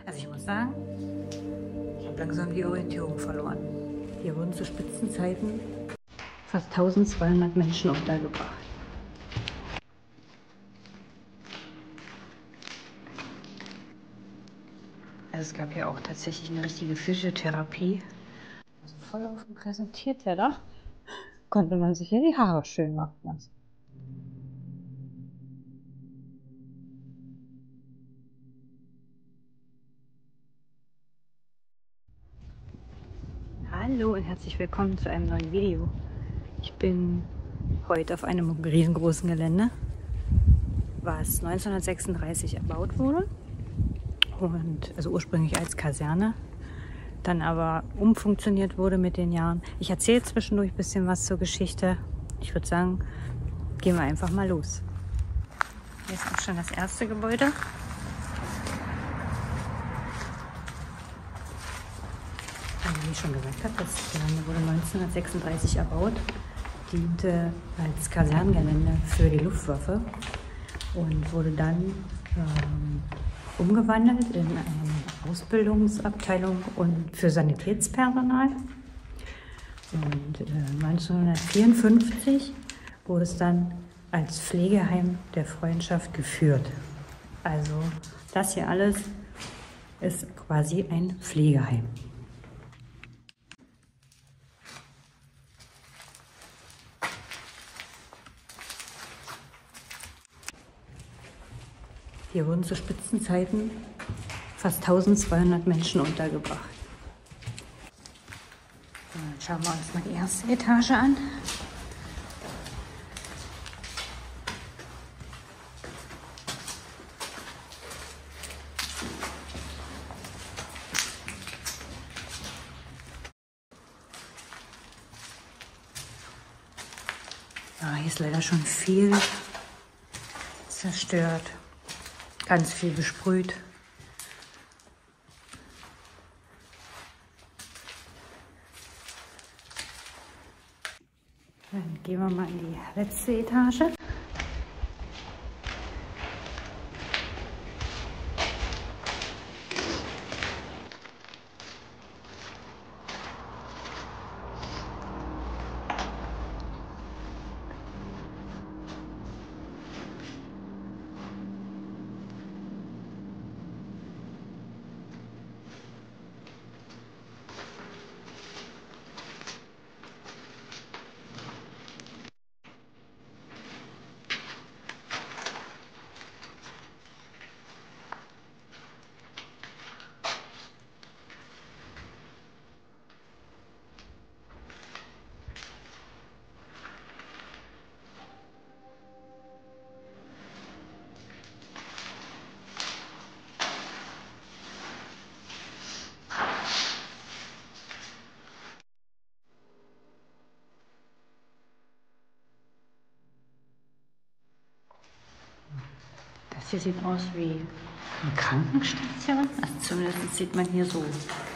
Also ich muss sagen, ich habe langsam die Orientierung verloren. Hier wurden zu Spitzenzeiten fast 1200 Menschen untergebracht. Also es gab hier auch tatsächlich eine richtige Physiotherapie. Also voll offen präsentiert der da. Konnte man sich hier die Haare schön machen lassen. Hallo und herzlich willkommen zu einem neuen Video. Ich bin heute auf einem riesengroßen Gelände, was 1936 erbaut wurde und also ursprünglich als Kaserne, dann aber umfunktioniert wurde mit den Jahren. Ich erzähle zwischendurch ein bisschen was zur Geschichte. Ich würde sagen, gehen wir einfach mal los. Hier ist auch schon das erste Gebäude. Wie ich schon gesagt habe, das Gelände wurde 1936 erbaut, diente als Kasernengelände für die Luftwaffe und wurde dann umgewandelt in eine Ausbildungsabteilung und für Sanitätspersonal. Und 1954 wurde es dann als Pflegeheim der Freundschaft geführt. Also das hier alles ist quasi ein Pflegeheim. Hier wurden zu Spitzenzeiten fast 1200 Menschen untergebracht. So, dann schauen wir uns mal die erste Etage an. Ja, hier ist leider schon viel zerstört. Ganz viel besprüht. Dann gehen wir mal in die letzte Etage. Das hier sieht aus wie eine Krankenstation. Also zumindest sieht man hier so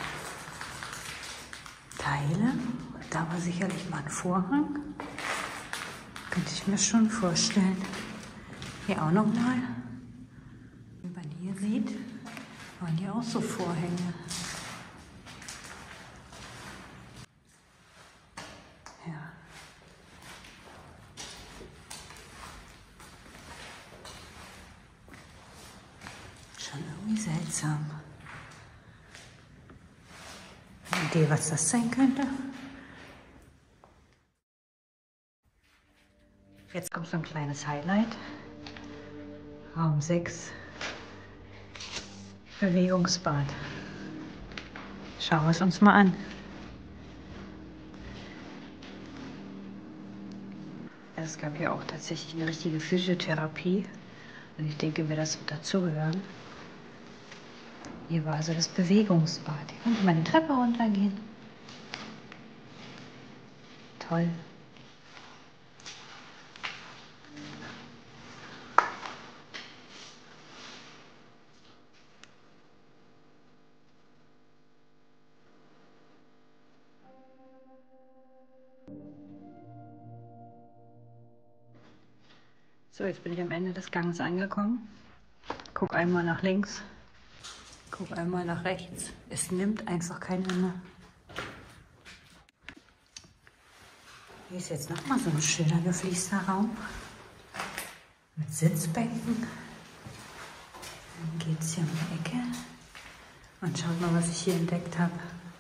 Teile. Da war sicherlich mal ein Vorhang. Könnte ich mir schon vorstellen. Hier auch nochmal. Wie man hier sieht, waren hier auch so Vorhänge. Ja. Schon irgendwie seltsam. Eine Idee, was das sein könnte? Jetzt kommt so ein kleines Highlight. Raum 6. Bewegungsbad. Schauen wir es uns mal an. Es gab hier auch tatsächlich eine richtige Physiotherapie. Und ich denke, wir das dazugehören. Hier war also das Bewegungsbad. Hier konnte man die Treppe runtergehen. Toll. So, jetzt bin ich am Ende des Ganges angekommen. Guck einmal nach links. Guck einmal nach rechts. Es nimmt einfach kein Ende. Hier ist jetzt nochmal so ein schöner gefließter Raum. Mit Sitzbänken. Dann geht es hier um die Ecke. Und schaut mal, was ich hier entdeckt habe.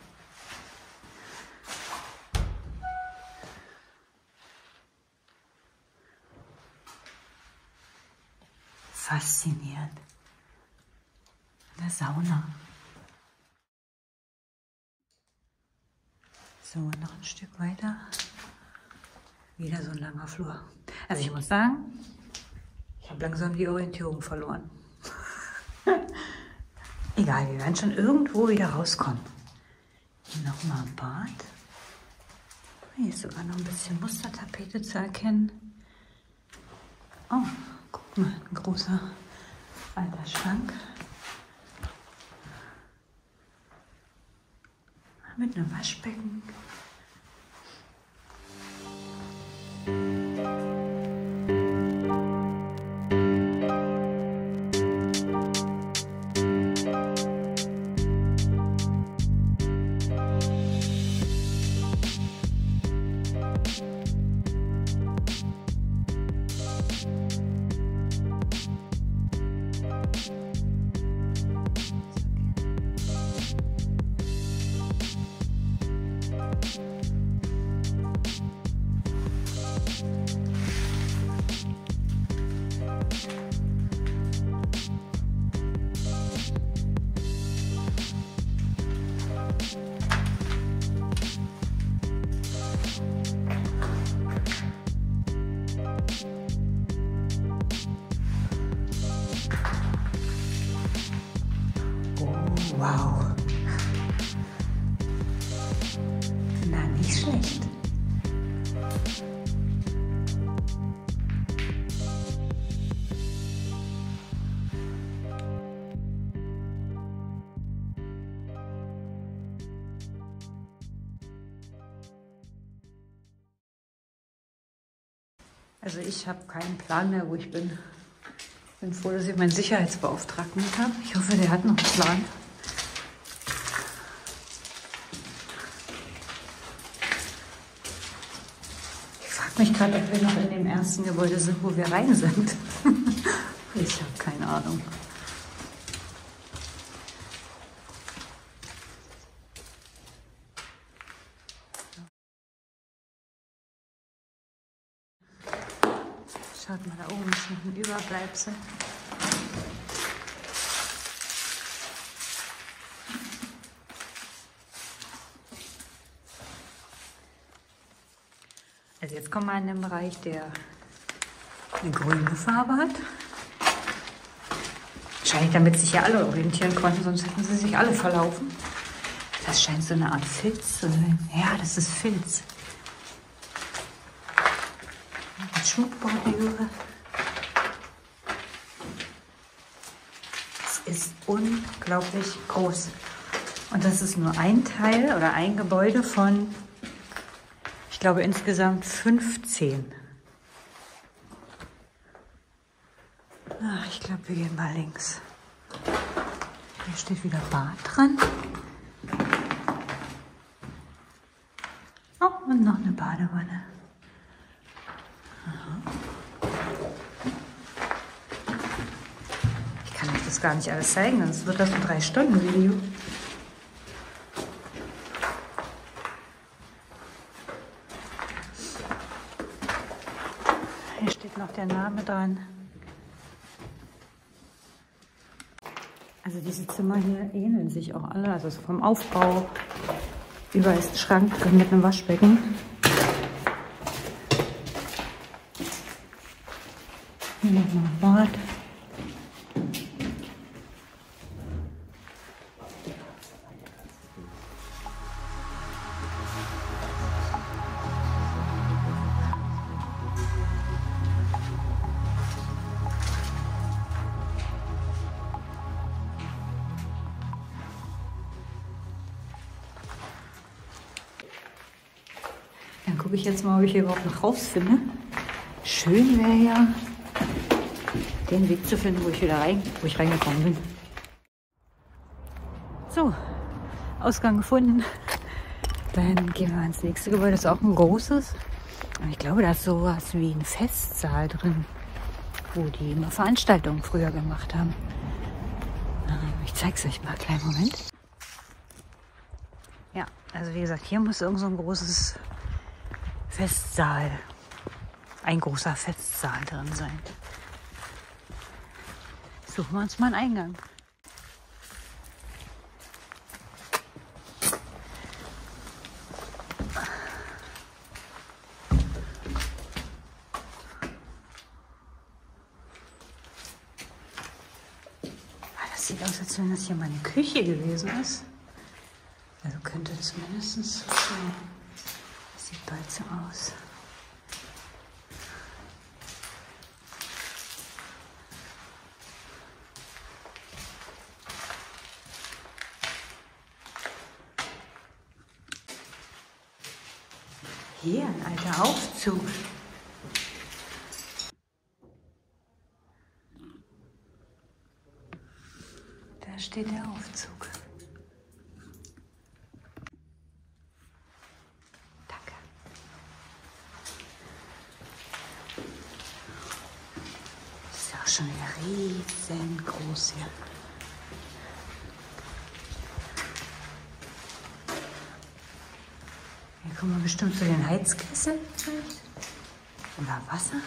Faszinierend. Eine Sauna. So, noch ein Stück weiter. Wieder so ein langer Flur. Also ich muss sagen, ich habe langsam die Orientierung verloren. Egal, wir werden schon irgendwo wieder rauskommen. Hier nochmal ein Bad. Hier ist sogar noch ein bisschen Mustertapete zu erkennen. Oh, guck mal, ein großer alter Schrank. Mit einem Waschbecken. Wow. Na, nicht schlecht. Also ich habe keinen Plan mehr, wo ich bin. Ich bin froh, dass ich meinen Sicherheitsbeauftragten mit habe. Ich hoffe, der hat noch einen Plan. Ich frage mich gerade, ob wir noch in dem ersten Gebäude sind, wo wir rein sind. Ich habe keine Ahnung. Schaut mal, da oben ist noch ein Überbleibsel. Also jetzt kommen wir in den Bereich, der eine grüne Farbe hat. Wahrscheinlich, damit sich ja alle orientieren konnten, sonst hätten sie sich alle verlaufen. Das scheint so eine Art Filz zu sein. Ja, das ist Filz. Schmuckbordüre. Es ist unglaublich groß. Und das ist nur ein Teil oder ein Gebäude von, ich glaube, insgesamt 15. Ach, ich glaube, wir gehen mal links. Hier steht wieder Bad dran. Oh, und noch eine Badewanne. Ich kann euch das gar nicht alles zeigen, sonst wird das ein 3-Stunden-Video. Hier steht noch der Name dran. Also diese Zimmer hier ähneln sich auch alle, also vom Aufbau. Überall ist ein Schrank drin mit einem Waschbecken. Hier nochmal ein Bad. Dann gucke ich jetzt mal, ob ich hier überhaupt noch rausfinde. Schön wäre ja, den Weg zu finden, wo ich reingekommen bin. So, Ausgang gefunden. Dann gehen wir ins nächste Gebäude. Das ist auch ein großes. Und ich glaube, da ist sowas wie ein Festsaal drin, wo die immer Veranstaltungen früher gemacht haben. Ich zeige es euch mal. Kleinen Moment. Ja, also wie gesagt, hier muss irgend so ein großes Festsaal, ein großer Festsaal drin sein. Suchen wir uns mal einen Eingang. Das sieht aus, als wenn das hier mal eine Küche gewesen ist. Also könnte das mindestens so sein. Das sieht bald so aus. Hier ein alter Aufzug. Da steht der Aufzug. Danke. Das ist ja auch schon wieder riesengroß hier. Hier kommen wir bestimmt zu den Heizkesseln. Oder Wasser.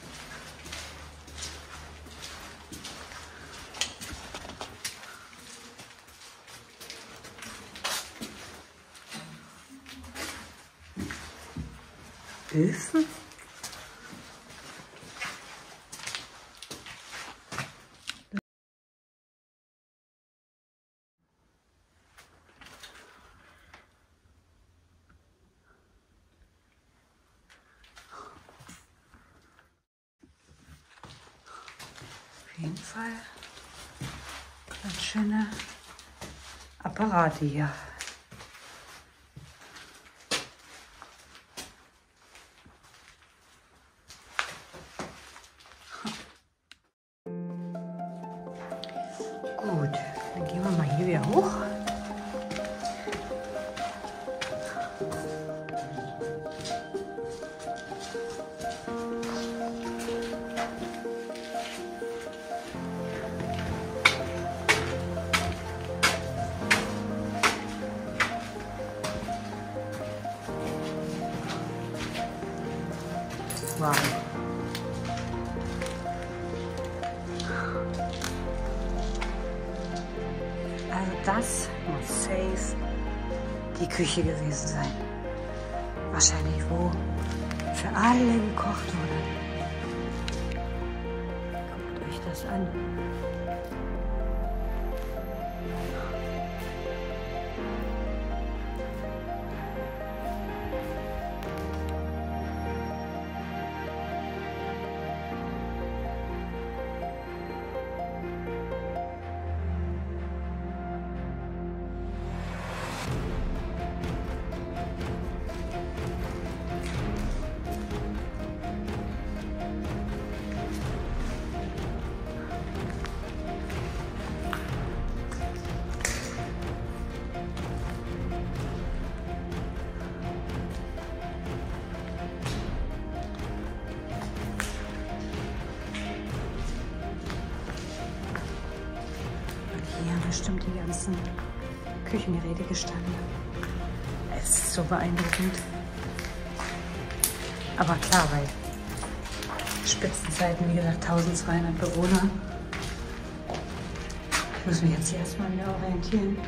Öfen? Auf jeden Fall ganz schöne Apparate hier. Gut, dann gehen wir mal hier wieder hoch. Wow. Also das muss safe die Küche gewesen sein. Wahrscheinlich, wo für alle gekocht wurde. Guckt euch das an. Hier haben bestimmt die ganzen Küchengeräte gestanden. Es ist so beeindruckend. Aber klar, bei Spitzenzeiten, wie gesagt, 1200 Bewohner. Ich muss mich jetzt hier erstmal wieder orientieren.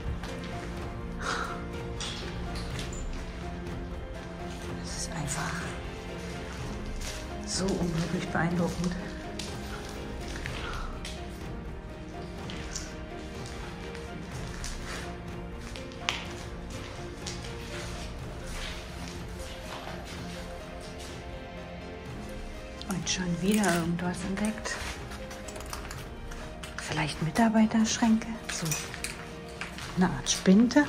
Das ist einfach so unglaublich beeindruckend. Und schon wieder irgendwas entdeckt. Vielleicht Mitarbeiterschränke? So eine Art Spinte.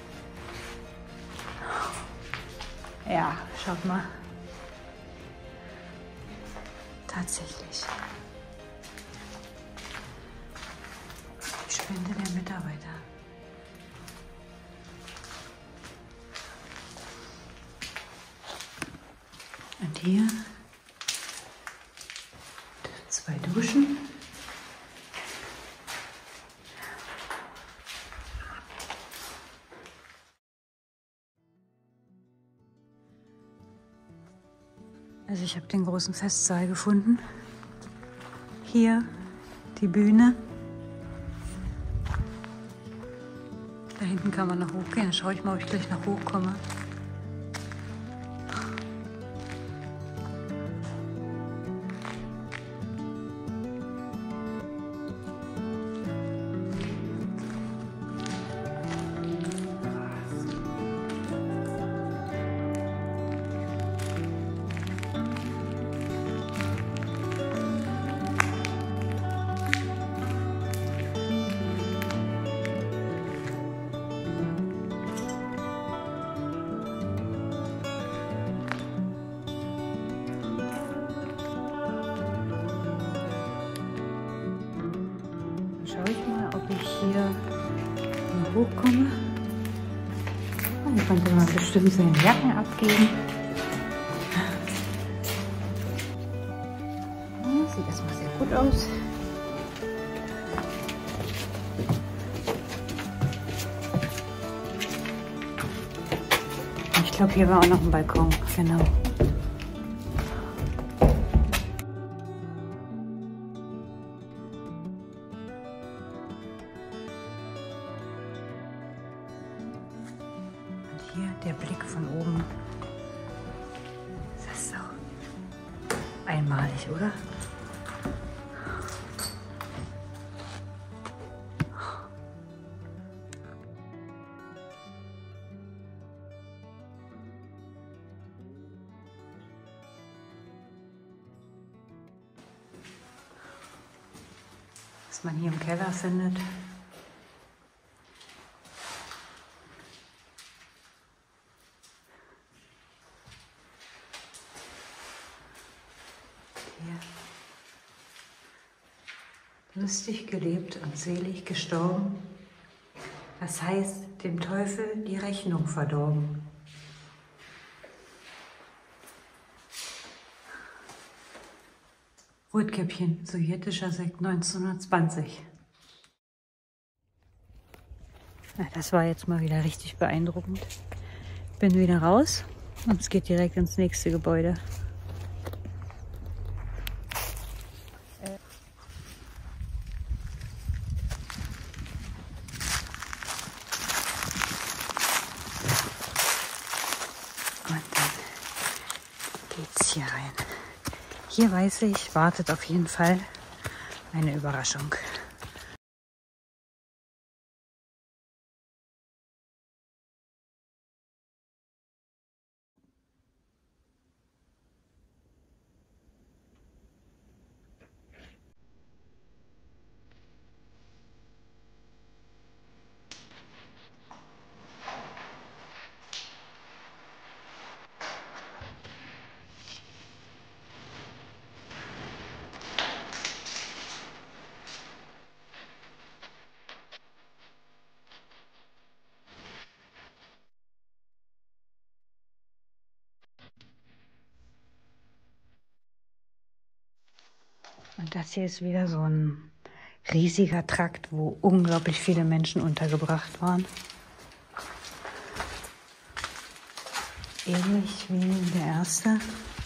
Ja, schaut mal. Tatsächlich. Die Spinde der Mitarbeiter. Und hier 2 Duschen. Also ich habe den großen Festsaal gefunden. Hier die Bühne. Da hinten kann man noch hochgehen. Dann schaue ich mal, ob ich gleich noch hochkomme. Schaue ich mal, ob ich hier hochkomme. Oh, hier konnte man bestimmt seine Jacken abgeben. Oh, sieht erstmal sehr gut aus. Ich glaube, hier war auch noch ein Balkon, genau. Hier der Blick von oben. Das ist so einmalig, oder? Was man hier im Keller findet. Lustig gelebt und selig gestorben, das heißt, dem Teufel die Rechnung verdorben. Rotkäppchen, sowjetischer Sekt 1920. Na, das war jetzt mal wieder richtig beeindruckend. Bin wieder raus und es geht direkt ins nächste Gebäude. Und dann geht's hier rein. Hier weiß ich, wartet auf jeden Fall eine Überraschung. Und das hier ist wieder so ein riesiger Trakt, wo unglaublich viele Menschen untergebracht waren. Ähnlich wie der erste.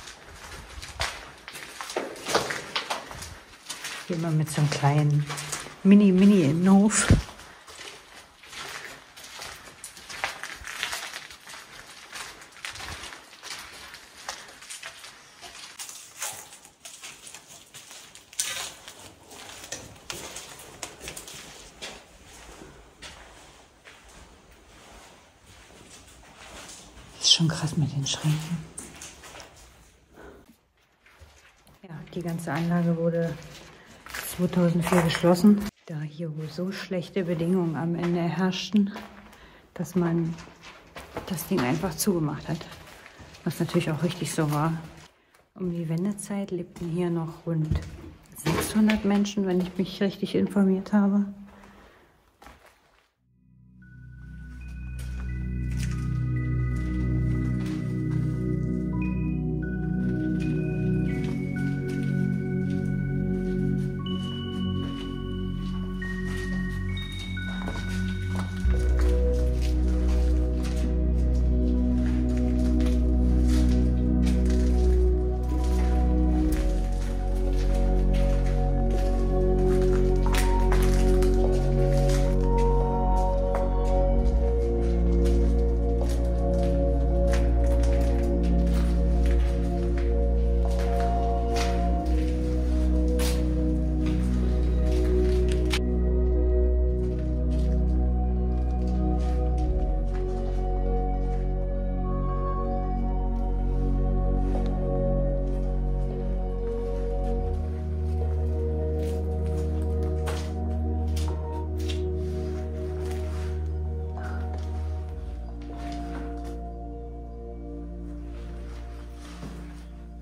Hier immer mit so einem kleinen Mini-Innenhof. Ist schon krass mit den Schränken. Ja, die ganze Anlage wurde 2004 geschlossen, da hier wohl so schlechte Bedingungen am Ende herrschten, dass man das Ding einfach zugemacht hat. Was natürlich auch richtig so war. Um die Wendezeit lebten hier noch rund 600 Menschen, wenn ich mich richtig informiert habe.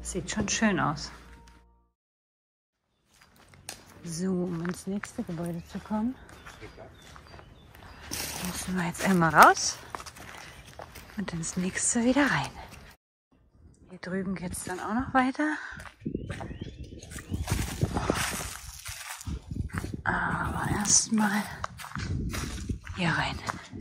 Sieht schon schön aus. So, um ins nächste Gebäude zu kommen, müssen wir jetzt einmal raus und ins nächste wieder rein. Hier drüben geht es dann auch noch weiter. Aber erstmal hier rein.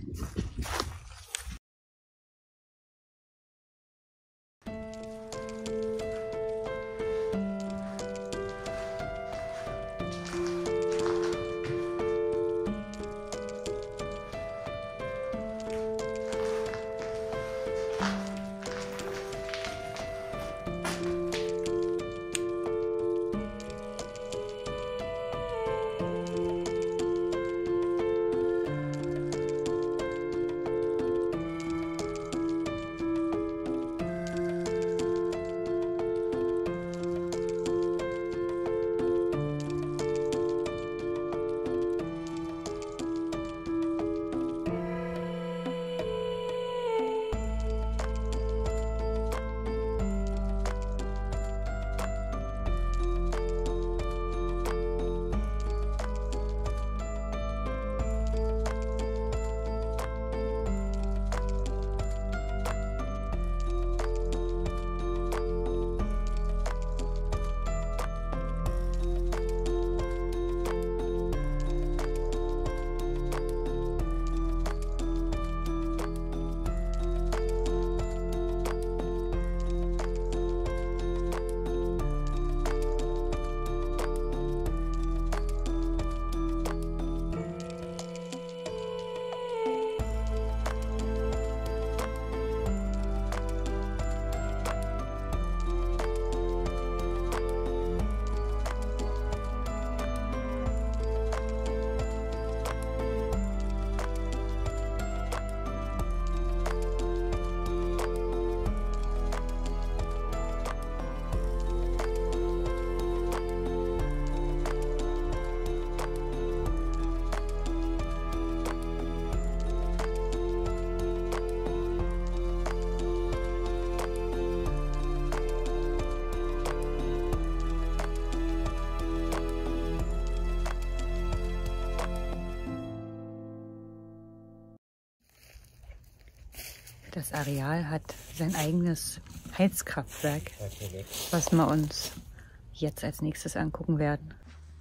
Das Areal hat sein eigenes Heizkraftwerk, was wir uns jetzt als nächstes angucken werden.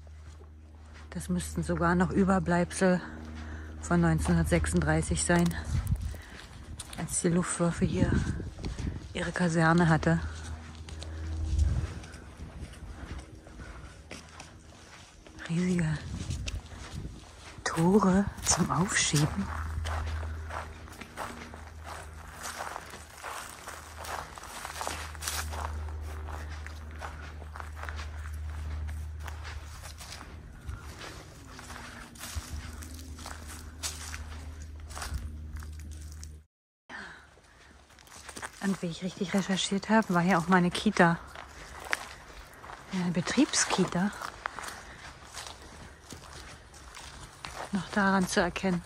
Das müssten sogar noch Überbleibsel von 1936 sein, als die Luftwaffe hier ihre Kaserne hatte. Riesige Tore zum Aufschieben. Und wie ich richtig recherchiert habe, war hier auch mal eine Kita. Eine Betriebskita. Noch daran zu erkennen.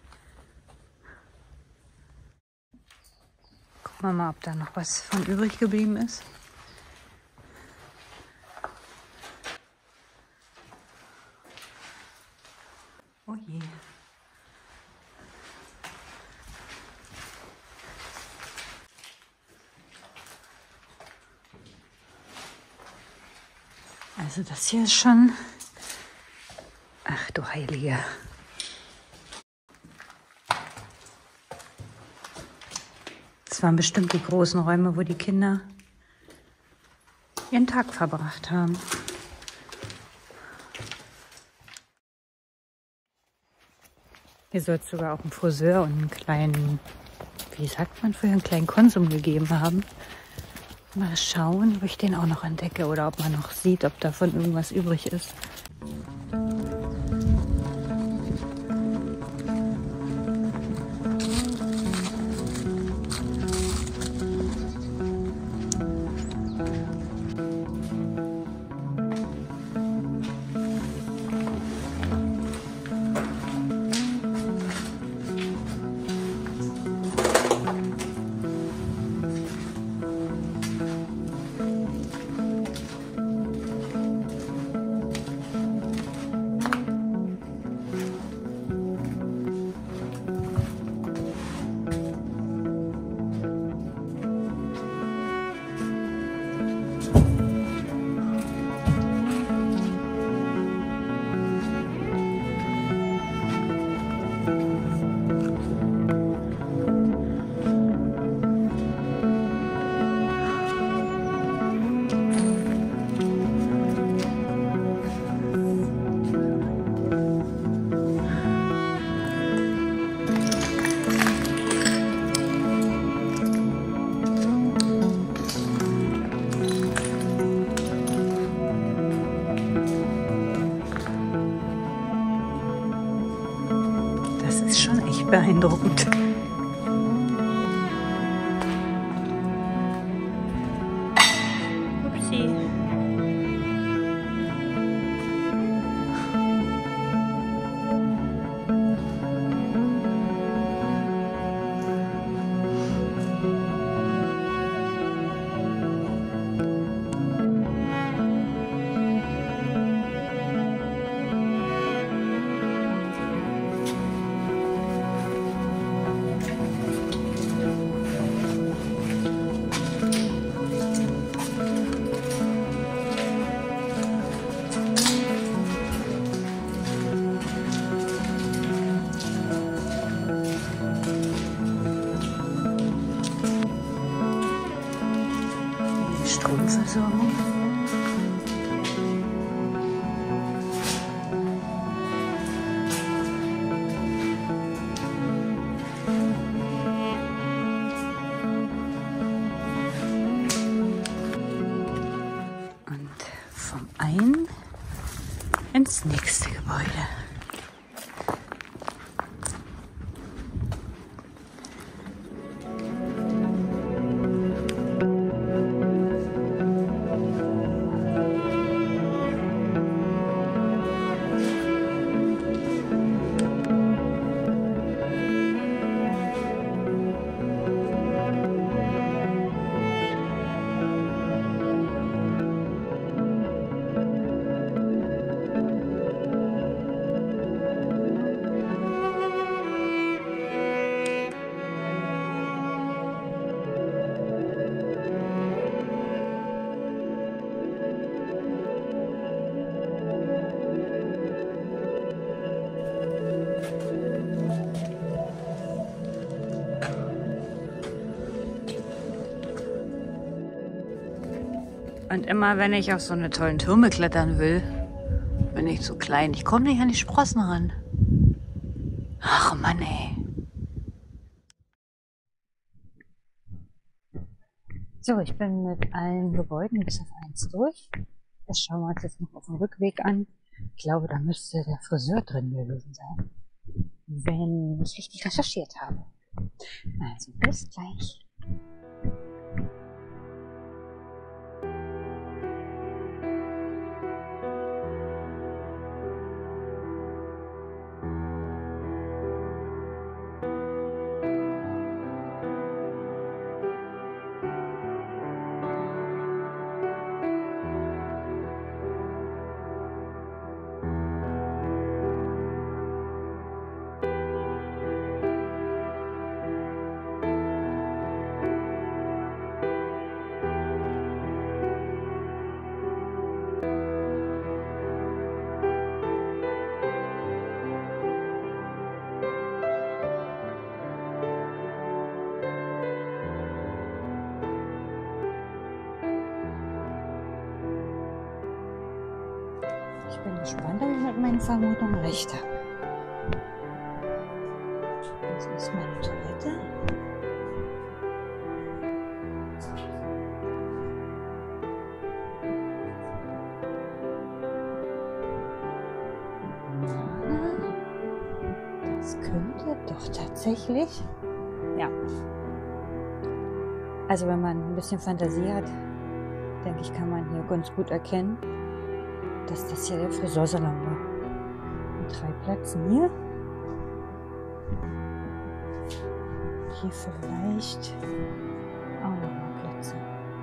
Gucken wir mal, ob da noch was von übrig geblieben ist. Oh je. Also das hier ist schon... Ach du Heilige. Das waren bestimmt die großen Räume, wo die Kinder ihren Tag verbracht haben. Hier soll es sogar auch einen Friseur und einen kleinen, wie sagt man früher, einen kleinen Konsum gegeben haben. Mal schauen, ob ich den auch noch entdecke oder ob man noch sieht, ob davon irgendwas übrig ist. wirklich beeindruckend. Upsi. Stromversorgung. Und vom einen ins nächste Gebäude. Und immer wenn ich auf so eine tollen Türme klettern will, bin ich zu klein. Ich komme nicht an die Sprossen ran. Ach Mann, ey. So, ich bin mit allen Gebäuden bis auf eins durch. Das schauen wir uns jetzt noch auf dem Rückweg an. Ich glaube, da müsste der Friseur drin gewesen sein, wenn ich richtig recherchiert habe. Also bis gleich. Ich bin gespannt, ob ich mit meinen Vermutungen recht habe. Das ist meine Toilette. Das könnte doch tatsächlich. Ja. Also wenn man ein bisschen Fantasie hat, denke ich, kann man hier ganz gut erkennen, dass das hier der Friseursalon war. Mit 3 Plätzen hier. Hier vielleicht auch nochmal Plätze.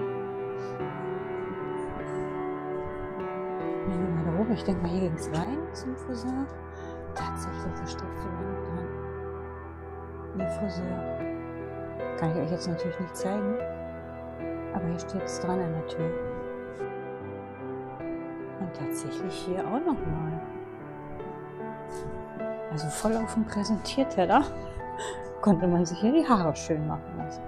Gehen wir mal da oben. Ich denke mal, hier ging es rein zum Friseur. Tatsächlich, da steht sogar noch dran. Ihr Friseur. Kann ich euch jetzt natürlich nicht zeigen. Aber hier steht es dran an der Tür. Und tatsächlich hier auch nochmal. Also voll auf dem Präsentierteller konnte man sich hier die Haare schön machen lassen.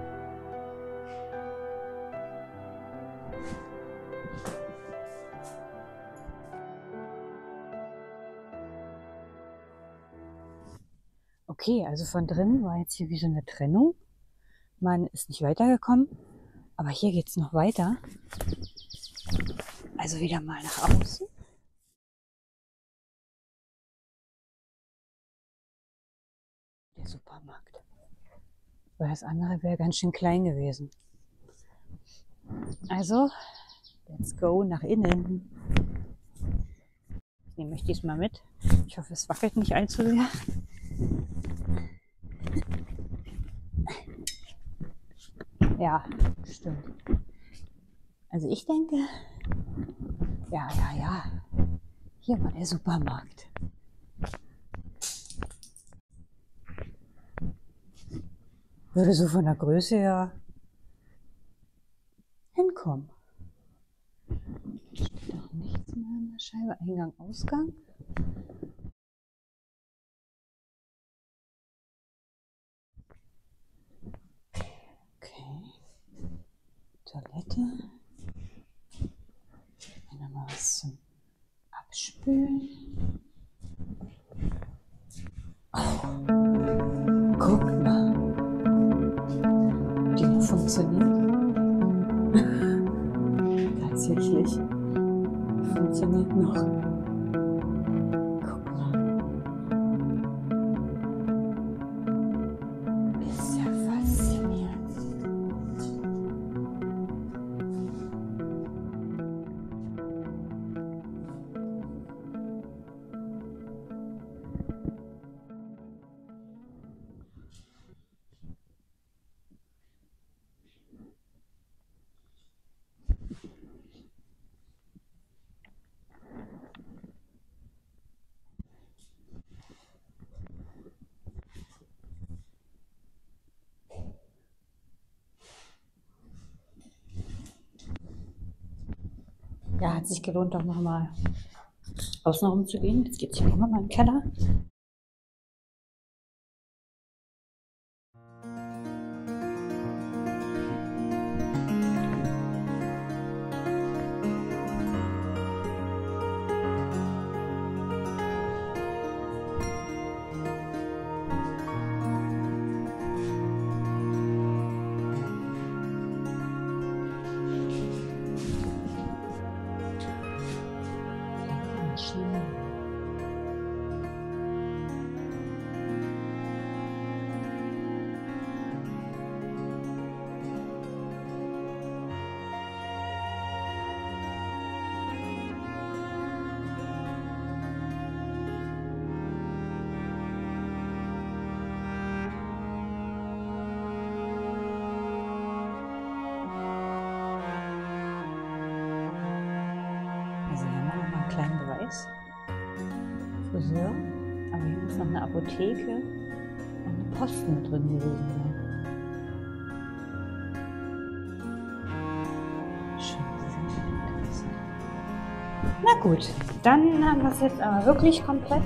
Okay, also von drinnen war jetzt hier wie so eine Trennung. Man ist nicht weitergekommen, aber hier geht es noch weiter. Also wieder mal nach außen. der Supermarkt. Weil das andere wäre ganz schön klein gewesen. Also, let's go nach innen. Ich nehme euch diesmal mit. Ich hoffe, es wackelt nicht allzu sehr. Ja, stimmt. Also ich denke, ja. Hier war der Supermarkt. Würde so von der Größe her hinkommen. Steht auch nichts mehr an der Scheibe. Eingang, Ausgang. Okay. Toilette. Dann nochmal was zum Abspülen. Oh, guck mal. Die noch funktioniert. Tatsächlich. Funktioniert noch. Guck mal. Ist ja faszinierend. Ja, hat sich gelohnt, doch nochmal außen rum zu gehen. Jetzt geht es hier auch nochmal in den Keller. Also hier haben wir nochmal einen kleinen Beweis. Friseur, aber hier muss noch eine Apotheke und eine Post mit drin gewesen sein. Schon sehr interessant. Na gut, dann haben wir es jetzt aber wirklich komplett.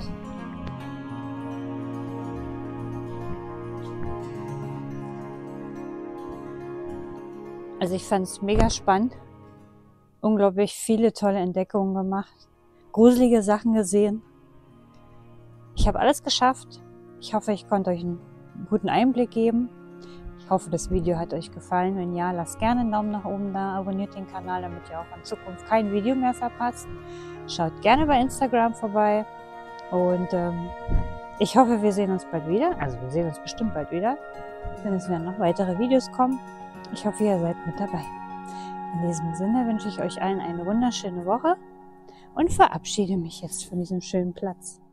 Also ich fand es mega spannend. Unglaublich viele tolle Entdeckungen gemacht. Gruselige Sachen gesehen. Ich habe alles geschafft. Ich hoffe, ich konnte euch einen guten Einblick geben. Ich hoffe, das Video hat euch gefallen. Wenn ja, lasst gerne einen Daumen nach oben da. Abonniert den Kanal, damit ihr auch in Zukunft kein Video mehr verpasst. Schaut gerne bei Instagram vorbei. Und ich hoffe, wir sehen uns bald wieder. Also wir sehen uns bestimmt bald wieder. Denn es werden noch weitere Videos kommen. Ich hoffe, ihr seid mit dabei. In diesem Sinne wünsche ich euch allen eine wunderschöne Woche und verabschiede mich jetzt von diesem schönen Platz.